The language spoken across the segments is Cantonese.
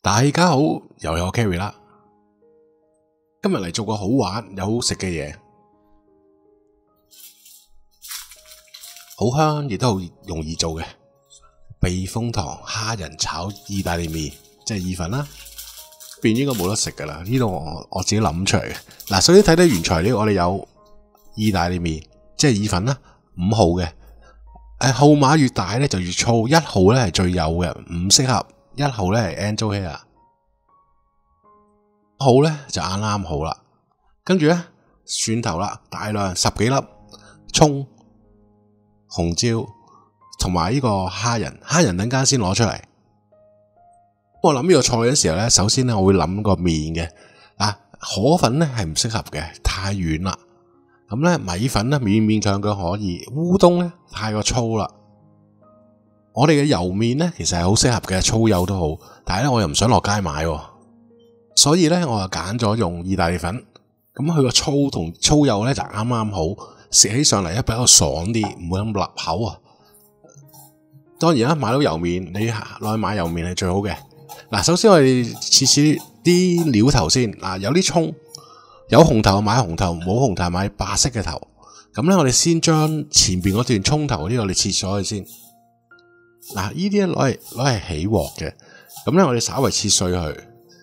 大家好，又有我 Kerry 啦。今日嚟做個好玩又好食嘅嘢，好香亦都好容易做嘅避風塘蝦仁炒意大利麵，即係意粉啦。邊應該冇得食噶啦，呢度我自己諗出嚟嘅。嗱，首先睇睇原材料，我哋有意大利麵，即係意粉啦，5號嘅。號碼越大咧就越粗，1號咧係最幼嘅，唔適合。1號咧係 Angel Hair， 號咧就啱啱好啦。跟住咧蒜頭啦，大量10幾粒，蔥、紅椒同埋呢個蝦仁等間先攞出嚟。我諗呢個菜嘅時候咧，首先咧我會諗個麵嘅。河粉咧係唔適合嘅，太軟啦。咁咧米粉咧勉勉強強可以，烏冬咧太過粗啦。我哋嘅油麵咧其實係好適合嘅，粗幼都好，但係咧我又唔想落街買，所以咧我就揀咗用意大利粉。咁佢個粗同粗幼咧就啱啱好，食起上嚟咧比較爽啲，唔會咁立口啊。當然啦，買到油麵你落去買油麵係最好嘅。嗱，首先我哋切啲料頭先。有啲蔥，有紅頭買紅頭，冇紅頭買白色嘅頭。咁咧我哋先將前邊嗰段蔥頭呢個我哋切咗佢先。呢啲咧攞嚟起鑊嘅。咁咧我哋稍微切碎佢，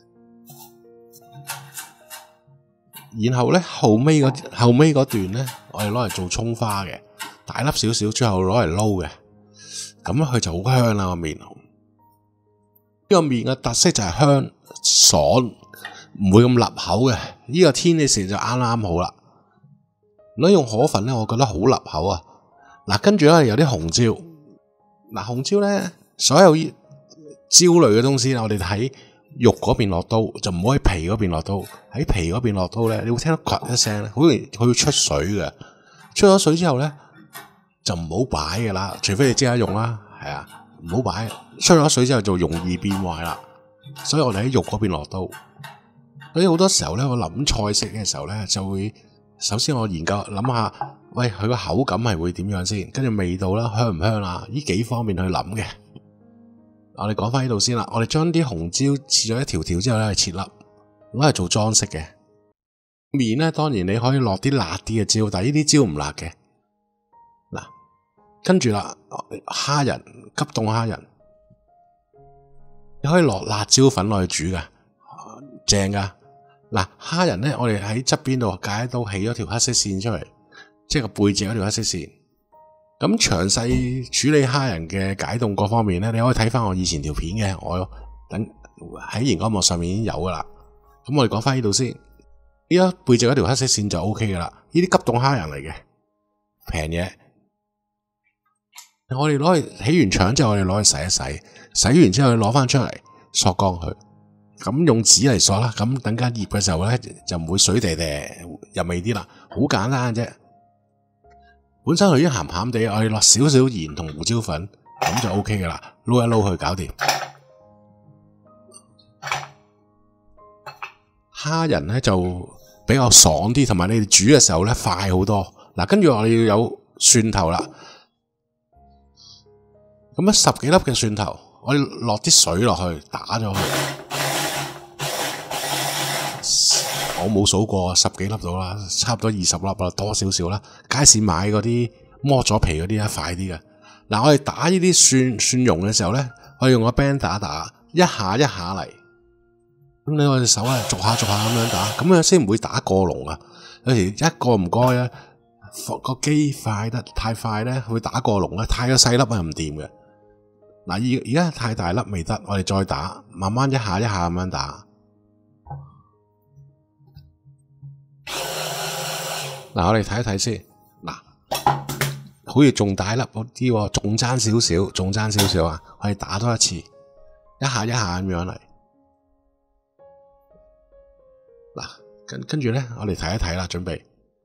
然後咧後尾嗰段咧我哋攞嚟做蔥花嘅，大粒少少，最後攞嚟撈嘅。咁咧佢就好香啦個麵。呢個麵嘅特色就係香爽，唔會咁立口嘅。呢個天氣時就啱啱好啦。如果用河粉咧，我覺得好立口啊。跟住咧有啲紅椒。紅椒咧，所有椒類嘅東西我哋喺肉嗰邊落刀，就唔好喺皮嗰邊落刀。喺皮嗰邊落刀咧，你會聽到咭一聲咧，好容易佢會出水嘅。出咗水之後咧，就唔好擺㗎啦，除非你即刻用啦。係啊，唔好擺。出咗水之後就容易變壞啦。所以我哋喺肉嗰邊落刀。所以好多時候咧，我諗菜式嘅時候咧，就會首先我研究諗下，喂，佢個口感係會點樣先，跟住味道啦，香唔香啊，呢幾方面去諗嘅。我哋講翻呢度先啦，我哋將啲紅椒切咗一條條之後咧，切粒攞嚟做裝飾嘅。麵咧，當然你可以落啲辣啲嘅椒，但係呢啲椒唔辣嘅。跟住啦，蝦仁，急凍蝦仁，你可以落辣椒粉落去煮噶，正噶。蝦仁咧，我哋喺側邊度解刀起咗條黑色線出嚟，即係個背脊嗰條黑色線。咁詳細處理蝦仁嘅解凍各方面咧，你可以睇翻我以前條片嘅，我等喺熒光幕上面已經有噶啦。咁我哋講翻呢度先，呢個背脊嗰條黑色線就 OK 噶啦。呢啲急凍蝦仁嚟嘅，平嘢。我哋攞去起完腸之後，我哋攞去洗一洗，洗完之後攞翻出嚟索乾佢，咁用紙嚟索啦。咁等間醃嘅時候咧，就唔會水滴滴入味啲啦，好簡單嘅啫。本身佢已經鹹鹹地，我哋落少少鹽同胡椒粉，咁就 OK 噶啦，撈一撈佢搞掂。蝦仁咧就比較爽啲，同埋你哋煮嘅時候咧快好多。跟住我哋要有蒜頭啦。咁10幾粒嘅蒜頭，我哋落啲水落去打咗佢。我冇數過10幾粒到啦，差唔多20粒啦，多少少啦。街市買嗰啲剝咗皮嗰啲咧快啲嘅。我哋打呢啲蒜蓉嘅時候咧，我哋用個 band 打一下一下嚟。咁你我隻手啊，逐下咁樣打，咁樣先唔會打過籠啊。有時一個唔該咧，個機快得太快咧，會打過籠咧，太過細粒係唔掂嘅。而家太大粒未得，我哋再打，慢慢一下一下咁樣打。我哋睇一睇先。好似仲大粒嗰啲，仲爭少少啊！我哋打多一次，一下一下咁樣嚟。跟住咧，我哋睇一睇啦，準備。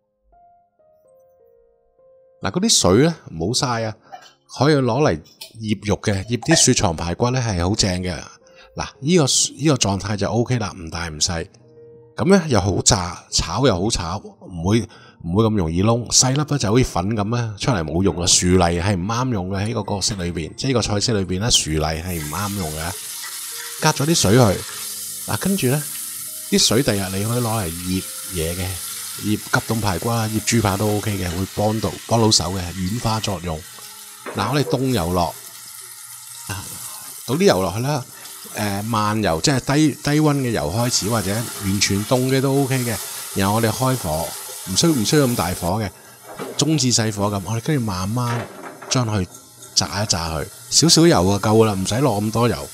嗰啲水咧唔好嘥啊！可以攞嚟醃肉嘅，醃啲雪藏排骨咧係好正嘅。呢個狀態就 OK 啦，唔大唔細。咁咧又好炸，炒又好炒，唔會咁容易燶。細粒咧就好似粉咁咧，出嚟冇用嘅。薯泥係唔啱用嘅，喺個角色裏邊，即係個菜式裏邊咧，薯泥係唔啱用嘅。 隔咗啲水去。嗱，跟住咧啲水第日你可以攞嚟醃嘢嘅，醃急凍排骨啊，醃豬扒都 OK 嘅，會幫到手嘅，軟化作用。嗱，我哋凍油落，倒啲油落去啦。慢油即係低溫嘅油開始，或者完全凍嘅都 OK 嘅。然後我哋開火，唔需要咁大火嘅，中至細火咁。我哋跟住慢慢將佢炸一炸佢，少少油就夠啦，唔使落咁多油。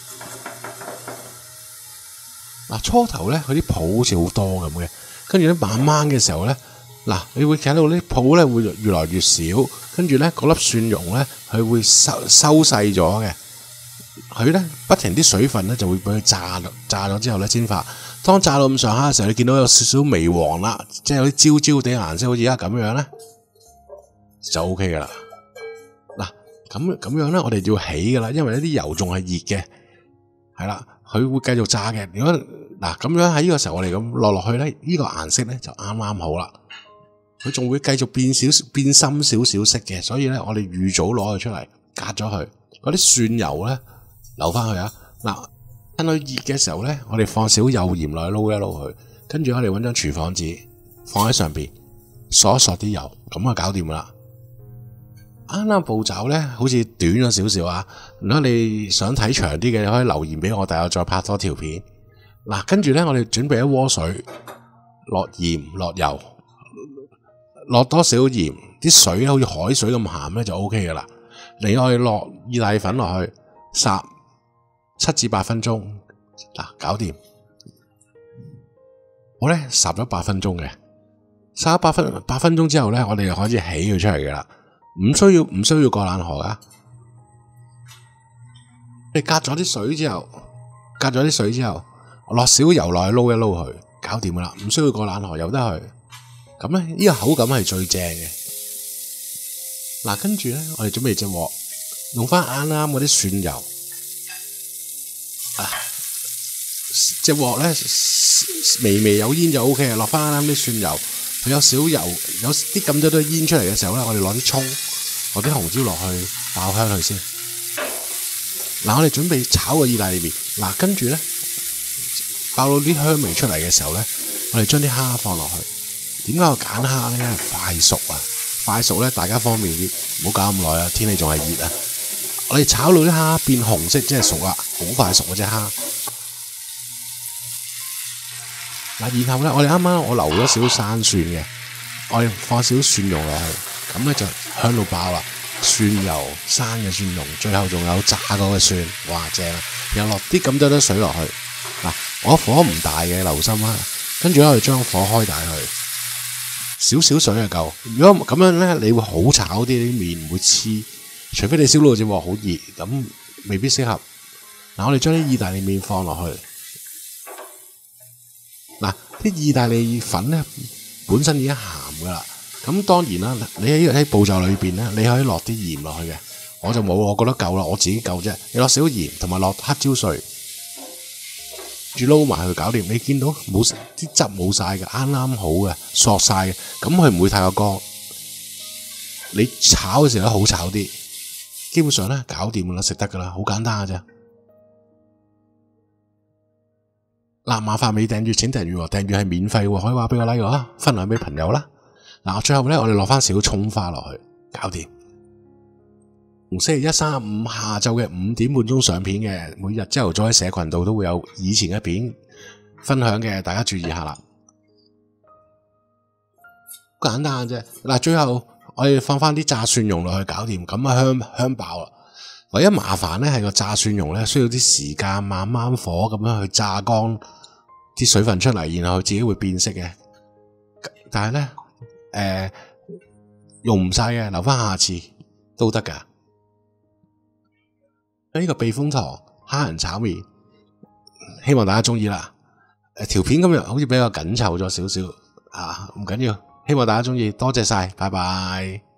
嗱，初頭咧佢啲泡好似好多咁嘅，跟住咧慢慢嘅時候咧，嗱你會睇到啲泡咧會越來越少，跟住咧嗰粒蒜蓉咧佢會收細咗嘅。佢咧不停啲水分咧就會俾佢炸咗之後咧先發。當炸到咁上下嘅時候，你見到有少少微黃啦，即係有啲焦焦地顏色，好似而家咁樣咧，就 OK 噶啦。嗱，咁樣咧，我哋要起噶啦，因為呢啲油仲係熱嘅，係啦，佢會繼續炸嘅。如果嗱咁樣喺呢個時候我哋咁落去咧，呢個顏色咧就啱啱好啦。佢仲會繼續變深少少色嘅，所以咧我哋預早攞佢出嚟隔咗佢。嗰啲蒜油咧留翻去啊。嗱，趁佢熱嘅時候咧，我哋放少幼鹽落去撈一撈佢，跟住我哋搵張廚房紙放喺上邊，索一索啲油，咁就搞掂啦。啱啱步驟咧好似短咗少少啊。如果你想睇長啲嘅，你可以留言俾我，但我再拍多條片。嗱，跟住咧我哋準備一鍋水，落鹽落油，落多少鹽，啲水咧好似海水咁鹹咧就 OK 噶啦。你可以落意大利粉落去，烚7至8分鐘，嗱，搞掂。我咧烚咗8分鐘嘅，烚咗8分鐘之後咧，我哋就開始起佢出嚟噶啦，唔需要過冷河噶。你隔咗啲水之後，落少油落去撈一撈佢，搞掂噶啦，唔需要過冷河，由得佢。咁咧呢個口感係最正嘅。嗱，跟住咧，我哋準備隻鑊，用翻啱啱嗰啲蒜油，隻鑊咧微有煙就 O K 啊，落翻啱啱啲蒜油，佢有少油，有啲咁多煙出嚟嘅時候咧，我哋攞啲蔥，攞啲紅椒落去爆香佢先。嗱，我哋準備炒個意大利麵，嗱，跟住咧爆到啲香味出嚟嘅時候咧，我哋將啲蝦放落去。點解我揀蝦咧？快熟啊！快熟咧，大家方便啲，唔好搞咁耐啊！天氣仲係熱啊！我哋炒到啲蝦變紅色，即係熟啦，好快熟嗰隻蝦。嗱，然後咧，我哋啱啱我留咗少少生蒜嘅，我哋放少少蒜蓉落去，咁咧就香到爆啦！蒜油、生嘅蒜蓉，最後仲有炸嗰個蒜，哇正啊！又落啲咁多水落去。嗱，我火唔大嘅，留心啊！跟住咧，我哋將火開大佢。少少水就夠。如果咁樣咧，你會好炒啲，啲麵唔會黐。除非你燒到隻鑊好熱，咁未必適合。嗱，我哋將啲意大利麵放落去。嗱，啲意大利粉咧本身已經鹹噶啦。咁當然啦，你喺步驟裏邊咧，你可以落啲鹽落去嘅。我就冇，我覺得夠啦，我自己夠啫。你落少鹽，同埋落黑椒碎。住撈埋佢搞掂，你見到冇啲汁冇晒嘅，啱啱好嘅，索晒嘅，咁佢唔會太過乾。你炒嘅時候好炒啲，基本上咧搞掂噶啦，食得噶啦，好簡單噶啫。嗱，麻煩未訂閱請訂閱，訂閱係免費喎，可以話俾個 like 我啊，分享俾朋友啦。嗱，最後咧我哋落翻少蔥花落去，搞掂。星期一、三、五下晝嘅5點半鐘上片嘅，每日朝頭早喺社群度都會有以前嘅片分享嘅，大家注意下啦。好簡單啫。嗱，最後我哋放翻啲炸蒜蓉落去，搞掂，咁啊香爆啦。唯一麻煩咧係個炸蒜蓉咧需要啲時間，慢慢火咁樣去炸乾啲水分出嚟，然後自己會變色嘅。但係咧用唔晒嘅，留翻下次都得噶。呢個避風塘蝦仁炒麵，希望大家中意啦。條片今日好似比較緊湊咗少少啊，唔緊要，希望大家中意，多謝晒，拜拜。